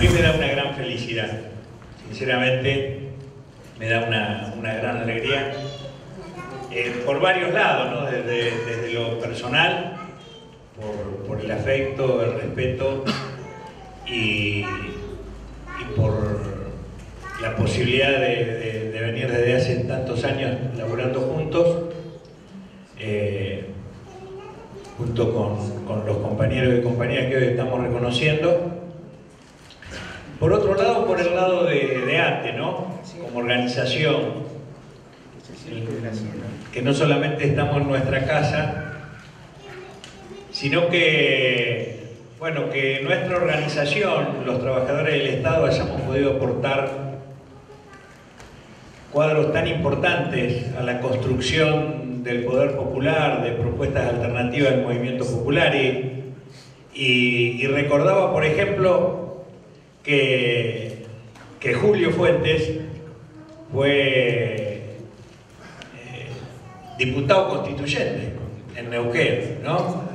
mí me da una gran felicidad, sinceramente me da una gran alegría, por varios lados, ¿no? Desde lo personal, por el afecto, el respeto y por la posibilidad de venir desde hace tantos años laburando juntos, junto con los compañeros y compañeras que hoy estamos reconociendo. Por otro lado, por el lado de ATE, ¿no? Como organización, que no solamente estamos en nuestra casa, sino que, bueno, que nuestra organización, los trabajadores del Estado, hayamos podido aportar cuadros tan importantes a la construcción del poder popular, de propuestas alternativas del movimiento popular, y recordaba, por ejemplo, que Julio Fuentes fue diputado constituyente en Neuquén, ¿no?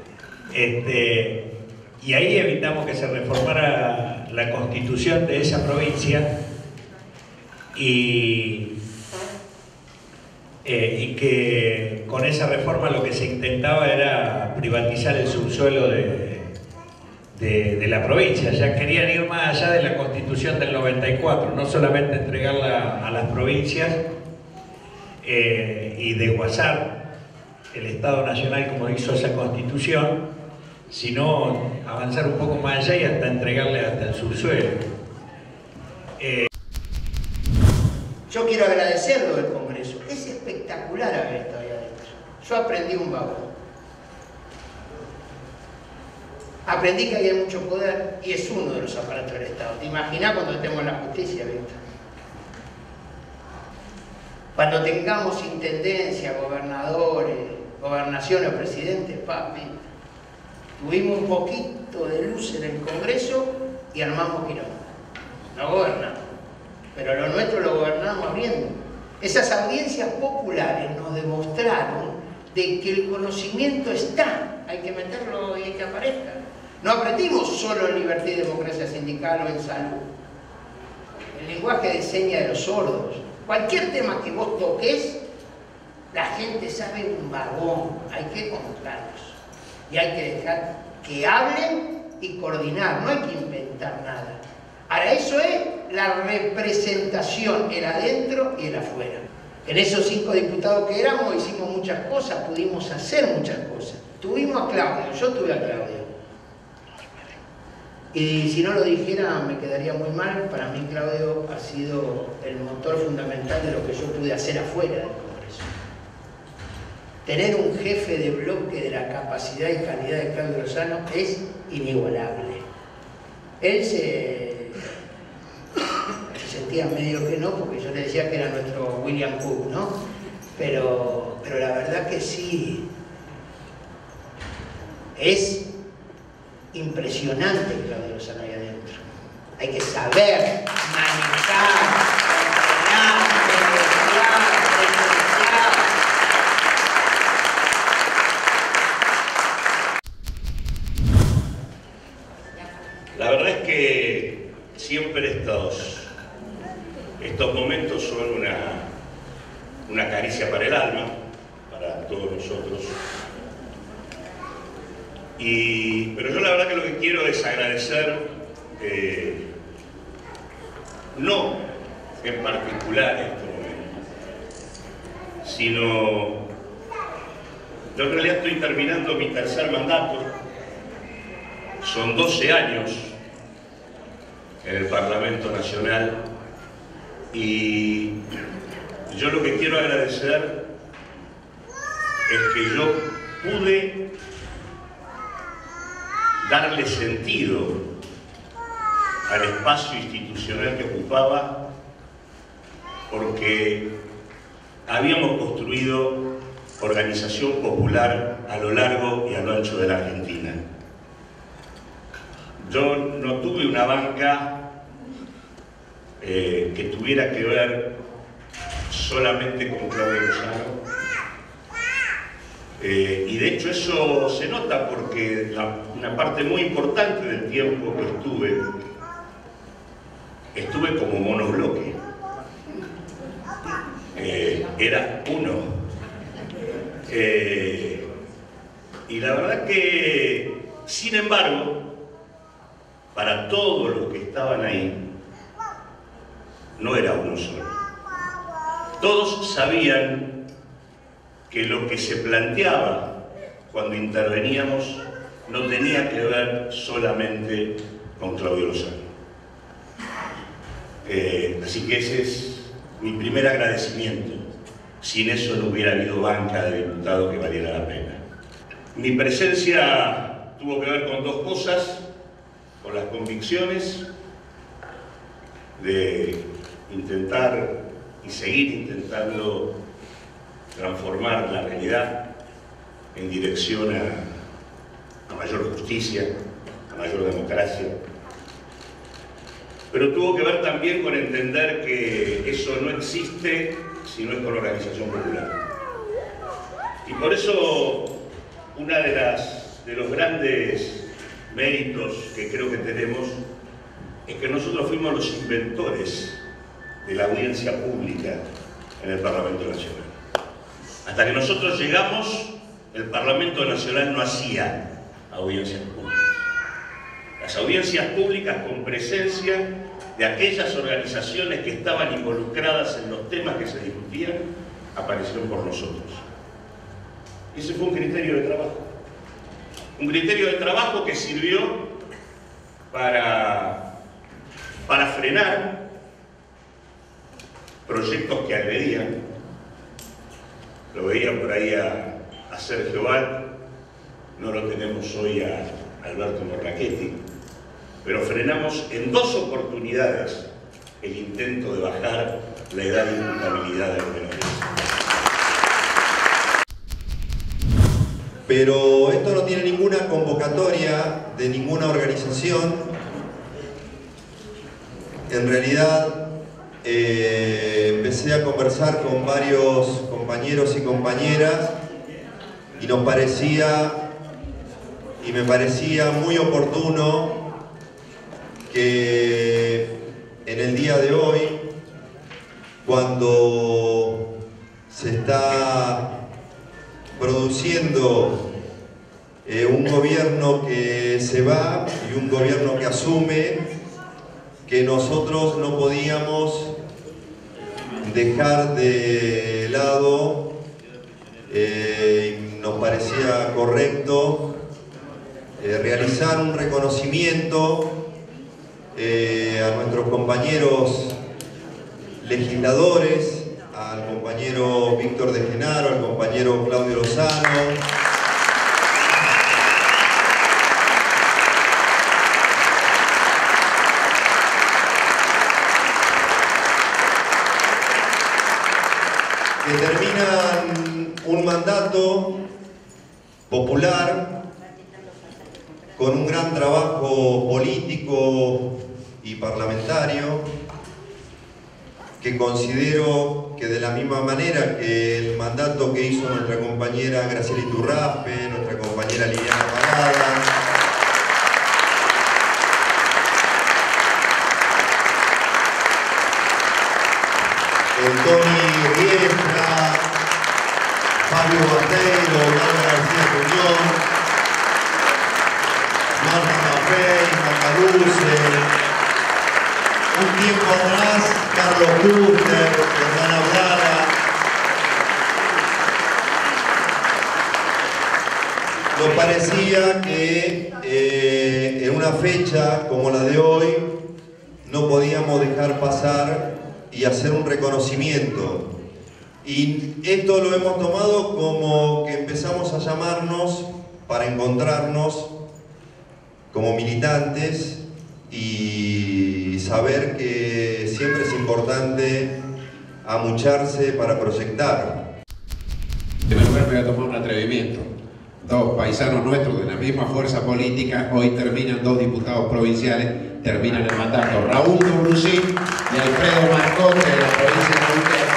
Y ahí evitamos que se reformara la constitución de esa provincia y que con esa reforma lo que se intentaba era privatizar el subsuelo de la provincia. Ya querían ir más allá de la constitución del 94, no solamente entregarla a las provincias y desguazar el Estado Nacional como hizo esa constitución, sino avanzar un poco más allá y hasta entregarle hasta el subsuelo. Yo quiero agradecerlo del Congreso. Es espectacular haber estado ahí adentro. Yo aprendí un vago. Aprendí que hay mucho poder y es uno de los aparatos del Estado. ¿Te imaginas cuando estemos en la justicia, Víctor? Cuando tengamos intendencia, gobernadores, gobernaciones, presidentes, papi, tuvimos un poquito de luz en el Congreso y armamos quilombo. No gobernamos, pero lo nuestro lo gobernamos abriendo. Esas audiencias populares nos demostraron de que el conocimiento está, hay que meterlo y hay que aparezca. No aprendimos solo en libertad y democracia sindical o en salud. El lenguaje de señas de los sordos. Cualquier tema que vos toques, la gente sabe un vagón. Hay que contarlos. Y hay que dejar que hablen y coordinar. No hay que inventar nada. Ahora, eso es la representación, el adentro y el afuera. En esos 5 diputados que éramos, hicimos muchas cosas, pudimos hacer muchas cosas. Tuvimos a Claudio, yo tuve a Claudio. Y si no lo dijera me quedaría muy mal. Para mí Claudio ha sido el motor fundamental de lo que yo pude hacer afuera del Congreso. Tener un jefe de bloque de la capacidad y calidad de Claudio Lozano es inigualable. Él se sentía medio que no, porque yo le decía que era nuestro William Cook, ¿no? Pero la verdad que sí, es impresionante Claudio Lozano ahí adentro. Hay que saber manejar, negociar. La verdad es que siempre estos momentos son una caricia para el alma, para todos nosotros. Pero yo la verdad que lo que quiero es agradecer, no en particular este momento, sino yo en realidad estoy terminando mi tercer mandato, son 12 años en el Parlamento Nacional y yo lo que quiero agradecer es que yo pude darle sentido al espacio institucional que ocupaba, porque habíamos construido organización popular a lo largo y a lo ancho de la Argentina. Yo no tuve una banca que tuviera que ver solamente con Claudio Lozano. Y de hecho eso se nota porque una parte muy importante del tiempo que estuve fue como monobloque. Era uno. Y la verdad que, sin embargo, para todos los que estaban ahí, no era uno solo. Todos sabían que lo que se planteaba cuando interveníamos no tenía que ver solamente con Claudio Lozano. Así que ese es mi primer agradecimiento. Sin eso no hubiera habido banca de diputados que valiera la pena. Mi presencia tuvo que ver con dos cosas: con las convicciones de intentar y seguir intentando transformar la realidad en dirección a mayor justicia, a mayor democracia. Pero tuvo que ver también con entender que eso no existe si no es con organización popular. Y por eso una de los grandes méritos que creo que tenemos es que nosotros fuimos los inventores de la audiencia pública en el Parlamento Nacional. Hasta que nosotros llegamos, el Parlamento Nacional no hacía audiencias públicas. Las audiencias públicas con presencia de aquellas organizaciones que estaban involucradas en los temas que se discutían, aparecieron por nosotros. Ese fue un criterio de trabajo. Un criterio de trabajo que sirvió para frenar proyectos que agredían. Lo veían por ahí a Sergio Val, no lo tenemos hoy a Alberto Morlachetti, pero frenamos en dos oportunidades el intento de bajar la edad de imputabilidad de los menores. Pero esto no tiene ninguna convocatoria de ninguna organización. En realidad, empecé a conversar con varios compañeros y compañeras y me parecía muy oportuno que en el día de hoy, cuando se está produciendo un gobierno que se va y un gobierno que asume, que nosotros no podíamos dejar de lado, nos parecía correcto realizar un reconocimiento a nuestros compañeros legisladores, al compañero Víctor de Genaro, al compañero Claudio Lozano, que terminan un mandato popular con un gran trabajo político y parlamentario, que considero que de la misma manera que el mandato que hizo nuestra compañera Graciela Iturraspe, nuestra compañera Liliana Parada, Tony Riestra, Fabio Bateiro, Laura García Cuñón, Marta Maffei, Macaruce, un tiempo atrás Carlos Kuster, Hernán Abdala. Nos parecía que en una fecha como la de hoy no podíamos dejar pasar y hacer un reconocimiento. Y esto lo hemos tomado como que empezamos a llamarnos para encontrarnos como militantes y saber que siempre es importante amucharse para proyectar. En primer lugar me voy a tomar un atrevimiento. Dos paisanos nuestros de la misma fuerza política, hoy terminan dos diputados provinciales, terminan el mandato. Raúl Dubrusín y Alfredo Marcote de la provincia de Neuquén.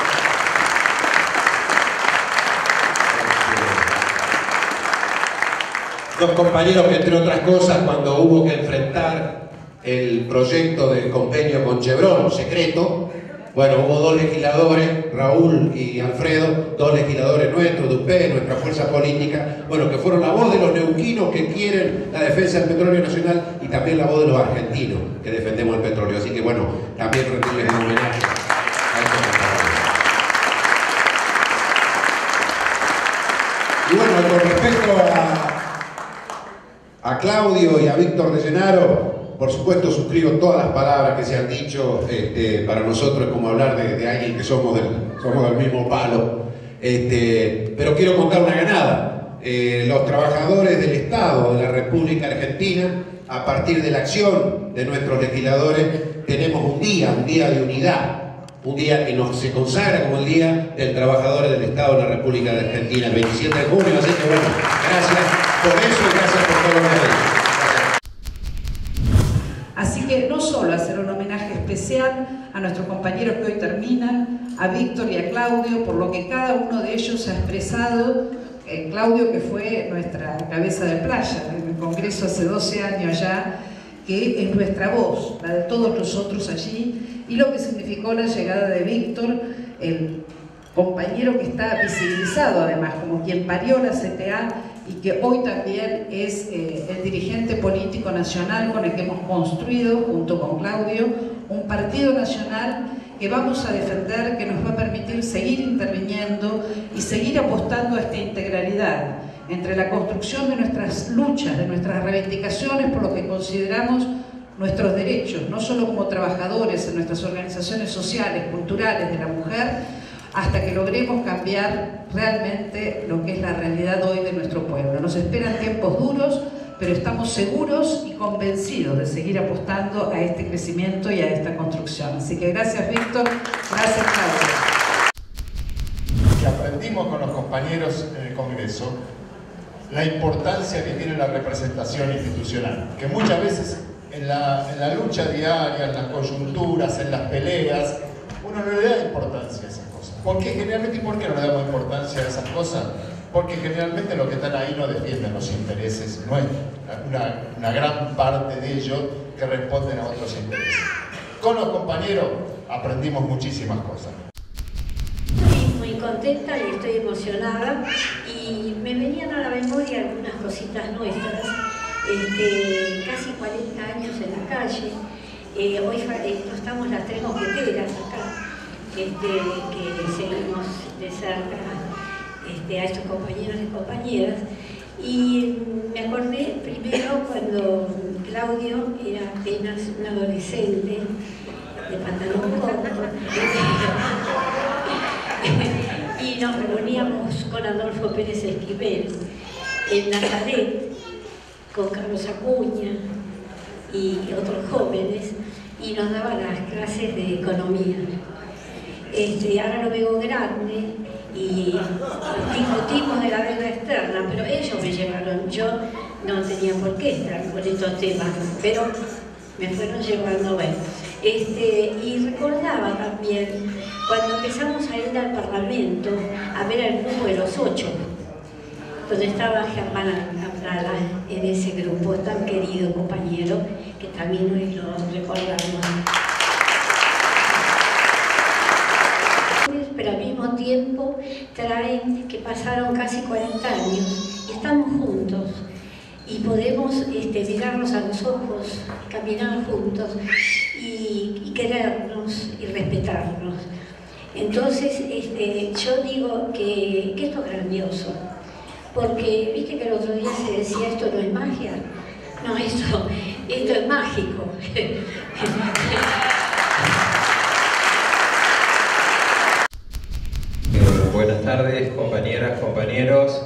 Dos compañeros que, entre otras cosas, cuando hubo que enfrentar el proyecto del convenio con Chevron, secreto. Bueno, hubo dos legisladores, Raúl y Alfredo, dos legisladores nuestros, de UP, nuestra fuerza política, bueno, que fueron la voz de los neuquinos que quieren la defensa del petróleo nacional y también la voz de los argentinos que defendemos el petróleo. Así que bueno, también rendirles un homenaje a estos compañeros. Y bueno, con respecto a Claudio y a Víctor de Llenaro, por supuesto suscribo todas las palabras que se han dicho. Para nosotros es como hablar de alguien que somos del mismo palo. Pero quiero contar una ganada. Los trabajadores del Estado de la República Argentina, a partir de la acción de nuestros legisladores, tenemos un día de unidad. Un día que se consagra como el Día del Trabajador del Estado de la República de Argentina, el 27 de junio. Así que bueno, gracias por eso y gracias por todo lo que han hecho. Así que no solo hacer un homenaje especial a nuestros compañeros que hoy terminan, a Víctor y a Claudio, por lo que cada uno de ellos ha expresado. Claudio, que fue nuestra cabeza de playa en el Congreso hace 12 años ya, que es nuestra voz, la de todos nosotros allí, y lo que significó la llegada de Víctor, el compañero que está visibilizado además como quien parió la CTA y que hoy también es el dirigente político nacional con el que hemos construido, junto con Claudio, un partido nacional que vamos a defender, que nos va a permitir seguir interviniendo y seguir apostando a esta integralidad entre la construcción de nuestras luchas, de nuestras reivindicaciones por lo que consideramos nuestros derechos, no solo como trabajadores en nuestras organizaciones sociales, culturales de la mujer, hasta que logremos cambiar realmente lo que es la realidad hoy de nuestro pueblo. Nos esperan tiempos duros, pero estamos seguros y convencidos de seguir apostando a este crecimiento y a esta construcción. Así que gracias, Víctor, gracias, Claudio. Que aprendimos con los compañeros en el Congreso la importancia que tiene la representación institucional, que muchas veces en la lucha diaria, en las coyunturas, en las peleas, uno no le da importancia a esas cosas. Porque generalmente, ¿y por qué no le damos importancia a esas cosas? Porque generalmente los que están ahí no defienden los intereses nuestros, una gran parte de ellos que responden a otros intereses. Con los compañeros aprendimos muchísimas cosas. Estoy muy contenta y estoy emocionada y me venían a la memoria algunas cositas nuestras. Casi 40 años en la calle, hoy estamos las tres mosqueteras acá, que seguimos de cerca a estos compañeros y compañeras, y me acordé primero cuando Claudio era apenas un adolescente de pantalón corto y nos reuníamos con Adolfo Pérez Esquivel en Nazaret con Carlos Acuña y otros jóvenes, y nos daban las clases de economía. Ahora lo veo grande y discutimos de la deuda externa, pero ellos me llevaron, yo no tenía por qué estar con estos temas, pero me fueron llevando, bueno. Y recordaba también cuando empezamos a ir al Parlamento a ver el grupo de los 8, donde estaba Germán Abrala en ese grupo, tan querido compañero, que también hoy lo recordamos. Pero al mismo tiempo traen que pasaron casi 40 años y estamos juntos y podemos mirarnos a los ojos, caminar juntos y querernos y respetarnos. Entonces yo digo que esto es grandioso. Porque viste que el otro día se decía esto no es magia. No, esto es mágico. Buenas tardes, compañeras, compañeros.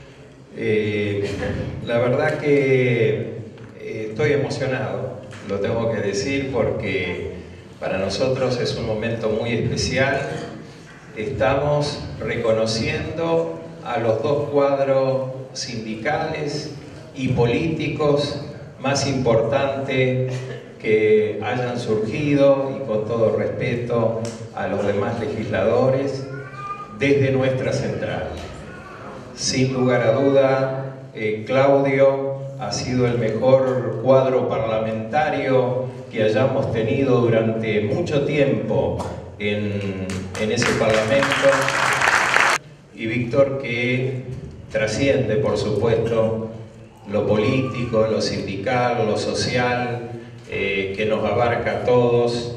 La verdad que estoy emocionado, lo tengo que decir, porque para nosotros es un momento muy especial. Estamos reconociendo a los dos cuadros sindicales y políticos más importantes que hayan surgido, y con todo respeto a los demás legisladores, desde nuestra central. Sin lugar a duda, Claudio ha sido el mejor cuadro parlamentario que hayamos tenido durante mucho tiempo en ese Parlamento. Y Víctor, que trasciende, por supuesto, lo político, lo sindical, lo social, que nos abarca a todos,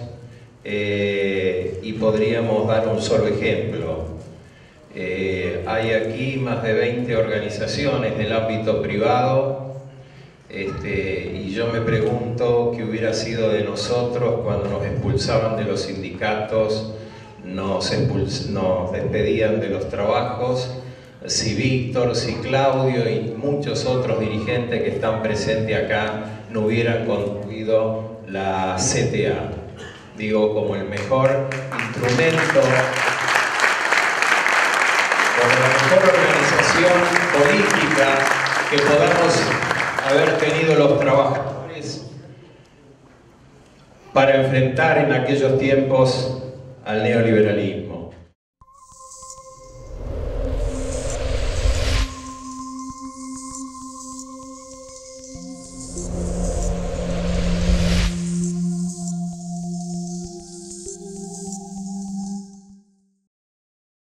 y podríamos dar un solo ejemplo. Hay aquí más de 20 organizaciones del ámbito privado, y yo me pregunto qué hubiera sido de nosotros cuando nos expulsaban de los sindicatos, nos despedían de los trabajos, si Víctor, si Claudio y muchos otros dirigentes que están presentes acá no hubieran construido la CTA. Digo, como el mejor instrumento, como la mejor organización política que podamos haber tenido los trabajadores para enfrentar en aquellos tiempos al neoliberalismo.